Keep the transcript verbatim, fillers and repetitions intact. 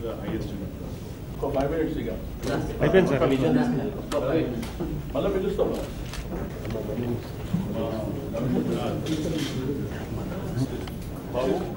the highest. For five minutes, ఇక అయిపోయింది sir. మళ్ళీ పిలుస్తాం. బాబు